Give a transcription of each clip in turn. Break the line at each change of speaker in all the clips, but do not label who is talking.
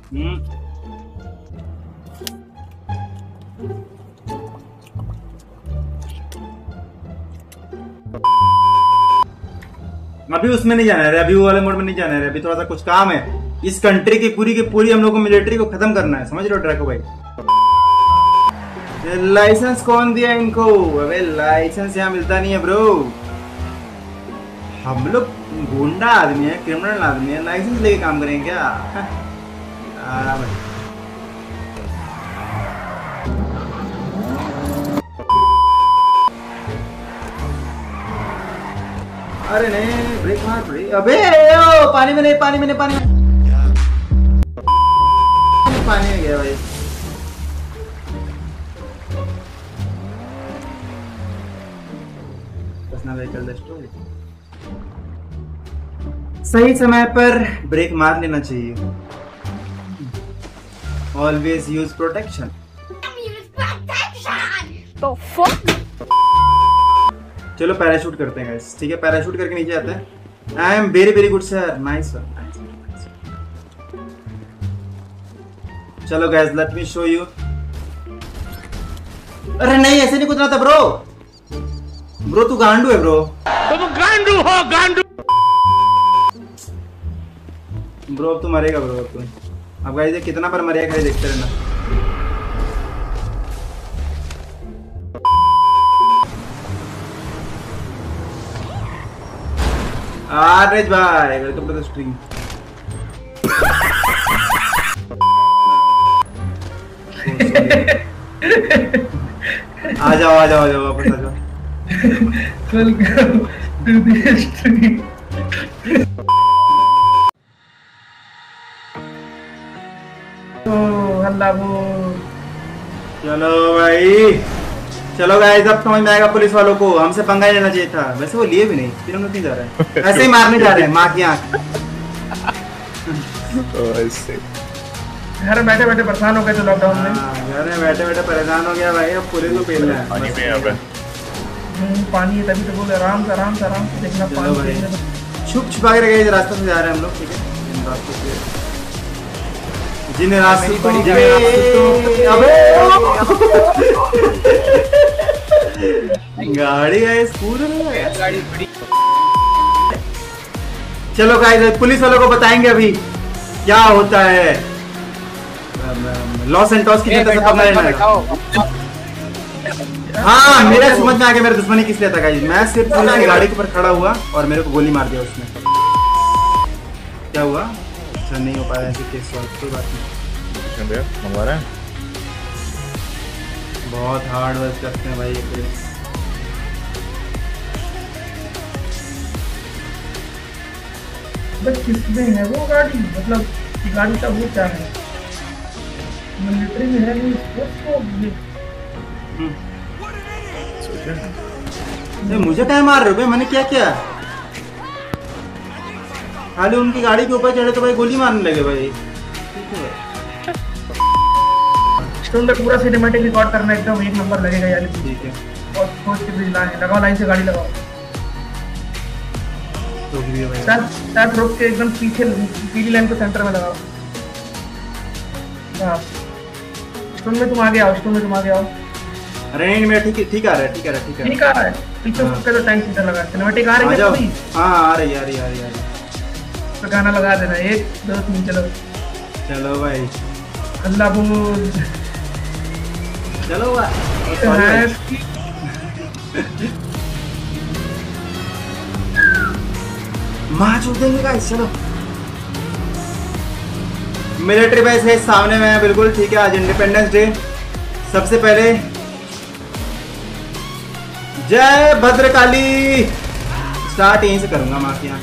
अभी उसमें नहीं जाना है, अभी वो वाले मोड में नहीं जाना है, अभी थोड़ा सा कुछ काम है। इस कंट्री की पूरी हम लोग को मिलिट्री को खत्म करना है, समझ रहे हो ड्रैको भाई। लाइसेंस कौन दिया इनको? अबे लाइसेंस यहाँ मिलता नहीं है ब्रो। हम लोग गुंडा आदमी है, क्रिमिनल आदमी है, लाइसेंस लेके काम करेंगे क्या? अरे नहीं, ब्रेक मार ब्रेक। अबे ओ, पानी में नहीं, पानी में नहीं, पानी में गया भाई। सही समय पर ब्रेक मार लेना चाहिए। Always use protection. तो चलो पैराशूट करते हैं गाइस, ठीक है? पैराशूट करके नीचे आते हैं। I am very good sir, nice sir. चलो guys, let me show you. अरे नहीं, ऐसे नहीं कूदना था ब्रो। ब्रो तू गांडू है ब्रो। तुम गांडू हो, गांडू। ब्रो अब तू मरेगा ब्रो, अब तू। अब गाइस कितना बार मरेगा खाली देखते रहना। आरेज भाई, वेलकम टू द स्ट्रीम। आ जाओ वापस आ जाओ। Welcome to the stream. चलो भाई, चलो गाइस, अब समझ में आएगा पुलिस वालों को, हमसे पंगा ही लेना चाहिए था। वैसे वो लिए भी नहीं, फिर हम लोग नहीं जा रहे हैं, ऐसे ही मारने जा रहे हैं माँ की आँख।
घर बैठे बैठे परेशान हो गए थे लॉकडाउन में।
घर में बैठे बैठे परेशान हो गया भाई, अब पुलिस को पेलना है। पानी
है तभी तो बोले आराम से देखना। पानी
छुप छुपा के रखे, रास्ते से जा रहे हैं हम लोग, ठीक है? जिन रास्ते गाड़ी है, गाड़ी बड़ी। चलो गाइस, पुलिस वालों को बताएंगे अभी क्या होता है। लॉस एंटोस की जनता से पंगा लेना है। हाँ, मेरे समझ में आ गया मेरा दुश्मनी किस लिए था गाइस। मैं सिर्फ पुलिस की गाड़ी के ऊपर खड़ा हुआ और मेरे को गोली मार दिया उसने। क्या हुआ? अच्छा नहीं हो पाया ऐसे केस सॉल्व, कोई बात नहीं। मंगवा रहे हैं, बहुत हार्ड वर्क करते हैं भाई ये पुलिस।
बस किसमें है वो गाड़ी? मतलब कि गाड़ी का वो क्या है? मिलिट्री में है नहीं
उसको। मुझे क्या मार रहे हो भाई? मैंने क्या किया? खाली उनकी गाड़ी के ऊपर चढ़े तो भाई गोली मारने लगे भाई।
पूरा सिनेमैटिक रिकॉर्ड करना एकदम एक नंबर लगेगा यार।
ठीक है,
और सोच के भी लगाओ, लाइन से गाड़ी लगाओ।
तो भी भाई
साथ रोक के एकदम पीछे पीली लाइन को सेंटर में लगाओ। हां, स्टोन में तुम आगे आओ,
अरे नहीं मेरा ठीक आ रहा है।
पीछे उसके तो टैंक सीधा लगा। सिनेमैटिक आ रही है अभी?
हां आ रही है।
तो गाना लगा देना, 1 2 3
चलो भाई,
अल्लाह बोल।
चलो मार छोड़ देंगे गाइस। चलो, मिलिट्री बेस है सामने में है, बिल्कुल ठीक है। आज इंडिपेंडेंस डे। सबसे पहले जय भद्रकाली स्टार्ट यहीं से करूंगा माँ के यहाँ।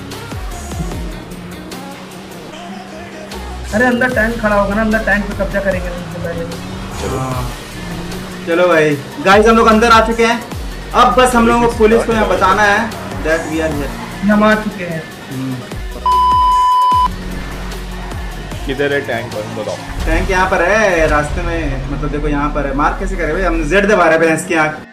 अरे अंदर टैंक खड़ा होगा ना, अंदर टैंक पे कब्जा करेंगे।
चलो भाई गाइस, हम लोग अंदर आ चुके हैं। अब बस हम लोगों को पुलिस को यहाँ बताना है दैट वी आर हियर।
हम आ चुके हैं।
किधर है टैंक? बताओ।
टैंक यहाँ पर है रास्ते में, मतलब देखो यहाँ पर है। मार्क कैसे करे भाई? हम जेड दबा रहे हैं इसकी आँख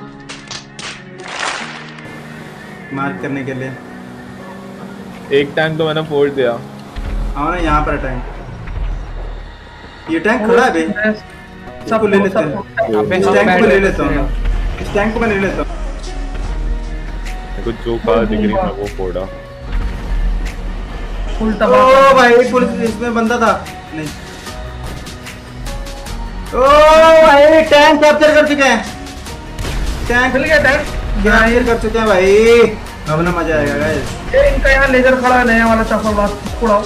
मार्क करने के लिए।
एक टैंक तो मैंने फोड़ दिया।
हाँ ना, यहाँ पर है टैंक। ये टैंक खड़ा है बे, इसको ले लेते हैं। इस टैंक को ले लेता हूँ, इस टैंक को मैं ले लेता हूँ।
कुछ जो कार दिख रही है वो फोड़ा।
फुल
ओ
तबाह।
भाई पुलिस इसमें बंदा था नहीं। ओ भाई टैंक कैप्चर कर चुके हैं, टैंक
मिल गया टैंक।
कैप्चर कर चुके हैं भाई। अब ना मजा आएगा गाइस।
ये इनका यहाँ लेजर खड़ा है नया वाला चॉपर ब्लास्ट उड़ाओ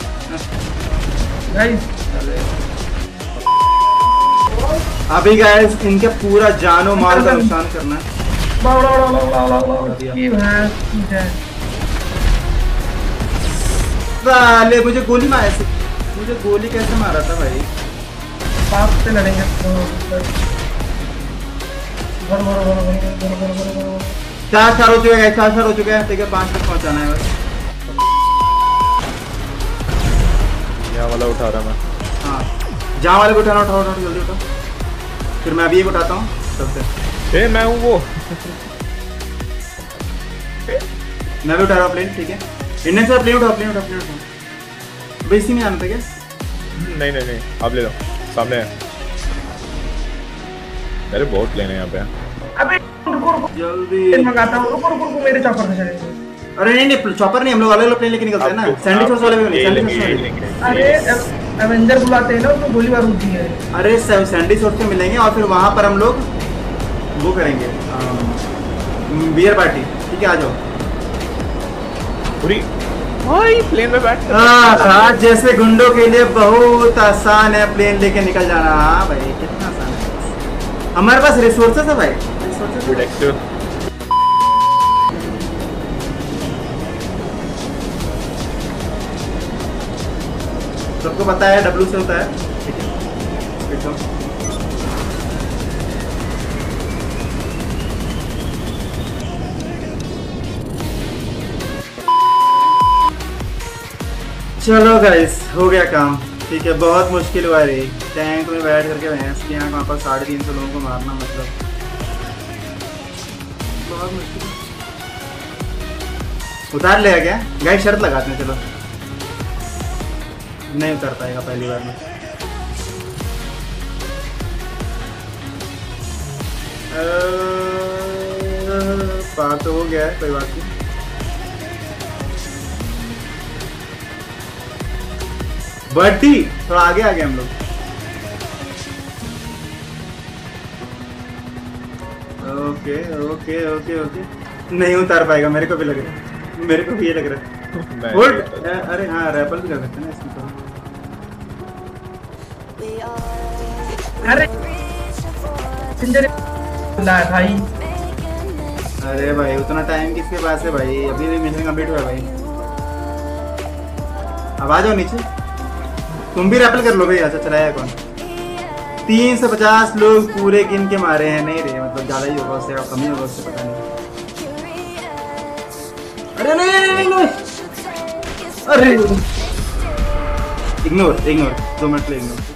गाइस।
अभी गाइस इनके पूरा जानो माल का नुकसान करना है।
ये भैंस की है।
साले मुझे गोली मारा, मुझे गोली कैसे मारा था भाई?
पास से लड़ेंगे। भर भर भर भर भर भर भर भर।
4 हो चुके हैं, 4 हो चुके हैं। ठीक है 5 तक पहुंचाना है बस।
यहाँ वाला उठा रहा मैं।
हाँ जहाँ वाले को उठाना, उठाओ उठाओ जल्दी उठाओ। फिर मैं अभी एक उठाता हूँ सबसे।
ए मैं हूँ वो।
मैं भी उठा रहा हूँ प्लेन। ठीक है इंडियन से प्लेन उठाओ, प्लेन उठाओ, प्लेन उठाओ। बेसी नहीं आना था क्या?
नहीं नहीं नहीं आप ले लो, सामने है मेरे बहुत प्लेन है यहाँ पे।
अबे रुको रुको
जल्दी
मंगाता हूँ। रुको रुको रुको मेरे चॉपर से चलेंगे।
अरे नहीं नहीं चॉपर नहीं, हम लोग अलग अलग प्लेन लेके निकलते हैं ना। सैंडी सोर्स वाले भी नहीं, सैंडी सोर्स वाले।
अरे एवेंजर बुलाते हैं ना, उसको गोली बारूद दी है।
अरे सैंडी सोर्स पे मिलेंगे और फिर वहाँ पर हम लोग वो करेंगे बियर पार्टी। ठीक है आ जाओ।
पूरी भाई प्लेन में बैठ
आज जैसे गुंडों के लिए बहुत आसान है प्लेन लेके निकल जाना। हाँ भाई कितना आसान है, हमारे पास रिसोर्सेस है भाई, रिसोर्सेस है। सबको पता है W से होता है। ठीक है देखो चलो गाइस हो गया काम। ठीक है बहुत मुश्किल हुआ रे, टैंक में बैठ करके भैंस की यहाँ पर 350 लोगों को मारना, मतलब बहुत मुश्किल। उतार लेगा क्या गाइस? शर्त लगाते हैं चलो। नहीं उतर पाएगा पहली बार में। पार तो हो गया है, कोई बात नहीं। बर्टी थोड़ा आगे आ गए हम लोग। ओके ओके ओके ओके नहीं उतार पाएगा, मेरे को भी लग रहा है, मेरे को भी ये लग रहा है। होल्ड अरे हाँ रैपल भी कर सकते हैं ना इसमें तो।
अरे ला भाई।
अरे भाई उतना टाइम किसके पास है भाई? अभी भी मिशन कंप्लीट हुआ है भाई। अब आ जाओ नीचे, तुम भी रैपल कर लो भाई। अच्छा चलाया कौन? 350 लोग पूरे गिन के मारे हैं। नहीं रे मतलब ज्यादा ही होगा उससे, कम ही होगा उससे, पता नहीं। अरे नहीं अरे इग्नोर 2 मिनट ले इग्नोर।